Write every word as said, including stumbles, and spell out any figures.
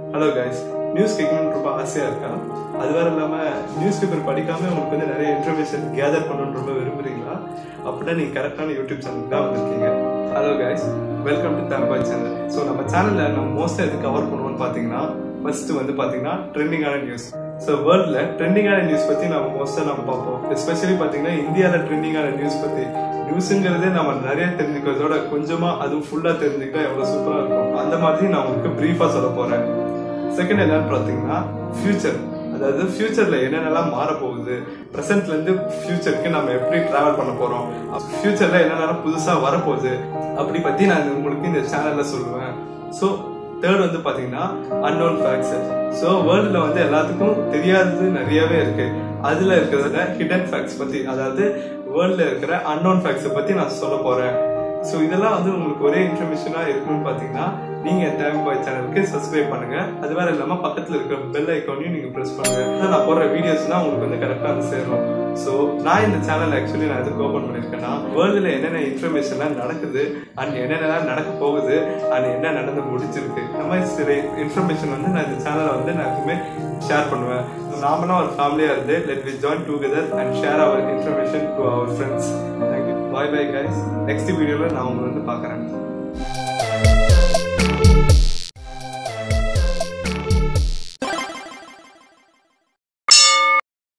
Hello guys, news கேட்கணும்னு ரொம்ப ஆசையாக இருக்கா? அது வேறு இல்லாமல் நியூஸ் பேப்பர் படிக்காமல் உங்களுக்கு வந்து நிறைய இன்ஃபர்மேஷன் கேதர் பண்ணணும்னு ரொம்ப விரும்புகிறீங்களா? அப்படின்னா நீங்கள் கரெக்டான யூடியூப் சேனலுக்கு தான் வந்திருக்கீங்க. Hello guys, welcome to Tamil channel. So நம்ம சேனலில் நம்ம மோஸ்ட்டாக எது கவர் பண்ணுவோம்னு பார்த்தீங்கன்னா, ஃபர்ஸ்ட் வந்து பார்த்தீங்கன்னா ட்ரெண்டிங்கான நியூஸ். ஸோ வேர்ல்டில் ட்ரெண்டிங்கான நியூஸ் பற்றி நம்ம மோஸ்ட்டாக நம்ம பார்ப்போம். எஸ்பெஷலி பார்த்தீங்கன்னா இந்தியாவில் ட்ரெண்டிங்கான நியூஸ் பற்றி நியூஸுங்கிறதே நம்ம நிறைய தெரிஞ்சுக்கிறதோட கொஞ்சமாக அதுவும் ஃபுல்லாக தெரிஞ்சுக்கிட்டா எவ்வளோ சூப்பராக இருக்கும். அந்த மாதிரி நான் உங்களுக்கு ப்ரீஃபாக சொல்ல போகிறேன். செகண்ட் என்னன்னு பார்த்தீங்கன்னா ஃபியூச்சர், அதாவது ஃபியூச்சர்ல என்னென்னலாம் மாற போகுது, ப்ரெசென்ட்ல இருந்து ஃபியூச்சருக்கு நம்ம எப்படி டிராவல் பண்ண போறோம், ஃபியூச்சர்ல என்னென்னலாம் புதுசா வரப்போகுது அப்படி பத்தி நான் உங்களுக்கு இந்த சேனல்ல சொல்லுவேன். ஸோ தேர்ட் வந்து பாத்தீங்கன்னா அன்னோன் ஃபேக்ட்ஸ். ஸோ வேர்ல்டுல வந்து எல்லாத்துக்கும் தெரியாதது நிறையவே இருக்கு. அதுல இருக்கிறத ஹிடன் ஃபேக்ட்ஸ் பத்தி, அதாவது வேர்ல்ட்ல இருக்கிற அன்னோன் ஃபேக்ட்ஸை பத்தி நான் சொல்ல போறேன். ஸோ இதெல்லாம் வந்து உங்களுக்கு ஒரே இன்ஃபர்மேஷனா இருக்குன்னு பாத்தீங்கன்னா நீங்க டைம் பாய் சேனலுக்கு சப்ஸ்கிரைப் பண்ணுங்க. அது வேற இல்லாம பக்கத்துல இருக்கிற பெல் ஐக்கானையும் நீங்க பிரஸ் பண்ணுங்க. நான் போடுற வீடியோஸ்னா உங்களுக்கு வந்து கரெக்டா வந்து சேரும். ஸோ நான் இந்த சேனல் ஆக்சுவலி நான் எதுக்கு ஓபன் பண்ணிருக்கேன்னா, வேர்ல்டுல என்னென்ன இன்ஃபர்மேஷன்லாம் நடக்குது அண்ட் என்னென்னலாம் நடக்க போகுது அண்ட் என்ன நடந்து முடிச்சிருக்கு, இந்த மாதிரி சில இன்ஃபர்மேஷன் வந்து நான் இந்த சேனலை வந்து நான் எப்பவுமே ஷேர் பண்ணுவேன். நாமளா ஒரு ஃபேமிலியா இருந்து let we join together and share our information to our friends. Thank you, bye bye guys. Next வீடியோல நான் உங்களை வந்து பார்க்குறேன்.